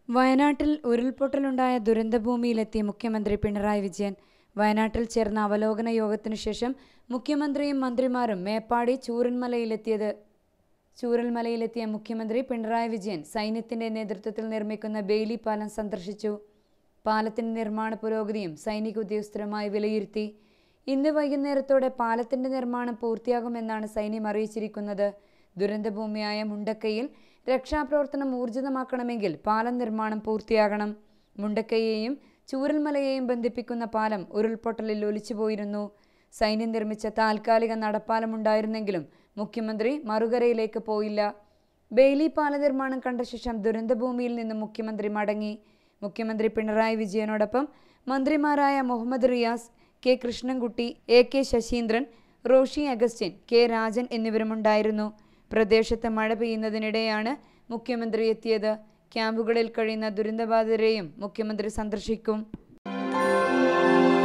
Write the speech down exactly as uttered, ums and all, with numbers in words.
വയനാട്ടിൽ ഉരുൾപൊട്ടലുണ്ടായ ദുരന്തഭൂമിയിലെത്തിയ മുഖ്യമന്ത്രി പിണറായി വിജയൻ. വയനാട്ടിൽ ചേർന്ന അവലോകന യോഗത്തിനു ശേഷം മുഖ്യമന്ത്രിയും മന്ത്രിമാരും മേപ്പാടി ചൂരൽമലയിലെത്തിയത് ചൂരൽമലയിലെത്തിയ മുഖ്യമന്ത്രി പിണറായി വിജയൻ സൈന്യത്തിന്റെ നേതൃത്വത്തിൽ നിർമ്മിക്കുന്ന ബെയിലി പാലം സന്ദർശിച്ചു. പാലത്തിന്റെ നിർമ്മാണ പുരോഗതിയും സൈനിക ഉദ്യോഗസ്ഥരുമായി വിലയിരുത്തി. ഇന്ന് വൈകുന്നേരത്തോടെ പാലത്തിന്റെ നിർമ്മാണം പൂർത്തിയാകുമെന്നാണ് സൈന്യം അറിയിച്ചിരിക്കുന്നത്. ദുരന്തഭൂമിയായ മുണ്ടക്കയിൽ രക്ഷാപ്രവർത്തനം ഊർജിതമാക്കണമെങ്കിൽ പാലം നിർമ്മാണം പൂർത്തിയാകണം. മുണ്ടക്കയെയും ചൂരൽമലയെയും ബന്ധിപ്പിക്കുന്ന പാലം ഉരുൾപൊട്ടലിൽ ഒലിച്ചുപോയിരുന്നു. സൈന്യം നിർമ്മിച്ച താൽക്കാലിക നടപ്പാലമുണ്ടായിരുന്നെങ്കിലും മുഖ്യമന്ത്രി മറുകരയിലേക്ക് പോയില്ല. ബെയിലി പാല നിർമ്മാണം കണ്ട ശേഷം ദുരന്തഭൂമിയിൽ നിന്ന് മുഖ്യമന്ത്രി മടങ്ങി. മുഖ്യമന്ത്രി പിണറായി വിജയനോടൊപ്പം മന്ത്രിമാരായ Muhammad Riyas, K Krishnankutty, A K Saseendran, Roshi Augustine, K Rajan എന്നിവരുമുണ്ടായിരുന്നു. പ്രദേശത്ത് മഴ പെയ്യുന്നതിനിടെയാണ് മുഖ്യമന്ത്രി എത്തിയത്. ക്യാമ്പുകളിൽ കഴിയുന്ന ദുരന്തബാധിതരെയും മുഖ്യമന്ത്രി സന്ദർശിക്കും.